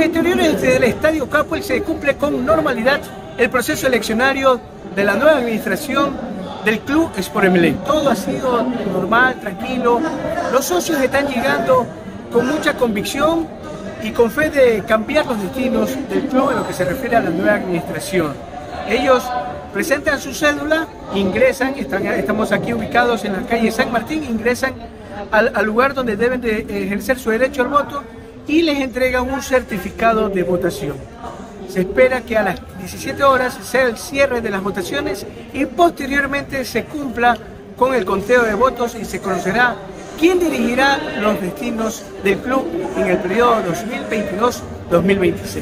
exteriores del Estadio Capuel se cumple con normalidad el proceso eleccionario de la nueva administración del Club Sport Emelec. Todo ha sido normal, tranquilo. Los socios están llegando con mucha convicción y con fe de cambiar los destinos del club en lo que se refiere a la nueva administración. Ellos presentan su cédula, ingresan, estamos aquí ubicados en la calle San Martín, ingresan al lugar donde deben de ejercer su derecho al voto y les entregan un certificado de votación. Se espera que a las 17 horas sea el cierre de las votaciones y posteriormente se cumpla con el conteo de votos y se conocerá quién dirigirá los destinos del club en el periodo 2022-2026.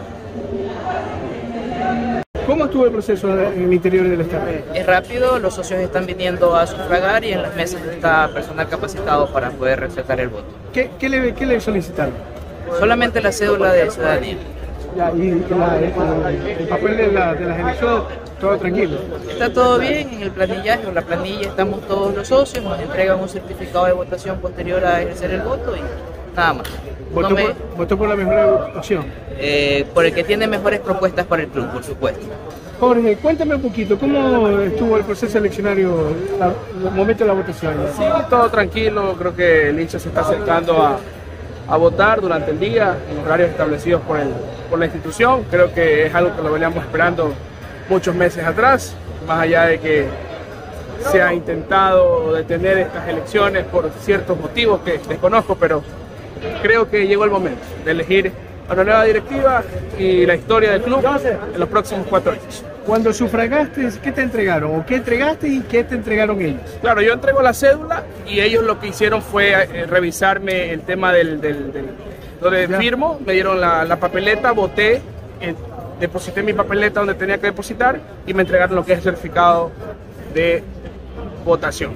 ¿Cómo estuvo el proceso en el interior del estadio? Es rápido, los socios están viniendo a sufragar y en las mesas está personal capacitado para poder respetar el voto. ¿Qué le solicitaron? Solamente la cédula de ciudadanía. Ya, y el papel de las elecciones, todo tranquilo. Está todo bien en el planillaje o la planilla, estamos todos los socios, nos entregan un certificado de votación posterior a ejercer el voto y nada más. ¿Votó por la mejor opción? Por el que tiene mejores propuestas para el club, por supuesto. Jorge, cuéntame un poquito, ¿cómo estuvo el proceso eleccionario, el momento de la votación? Sí, todo tranquilo, creo que el hincha se está acercando a votar durante el día, en los horarios establecidos por la institución. Creo que es algo que lo veníamos esperando muchos meses atrás, más allá de que se ha intentado detener estas elecciones por ciertos motivos que desconozco, pero creo que llegó el momento de elegir a una nueva directiva y la historia del club en los próximos 4 años. Cuando sufragaste, ¿qué te entregaron? ¿O qué entregaste y qué te entregaron ellos? Claro, yo entrego la cédula y ellos lo que hicieron fue revisarme el tema donde firmo, me dieron la papeleta, voté, deposité mi papeleta donde tenía que depositar y me entregaron lo que es el certificado de votación.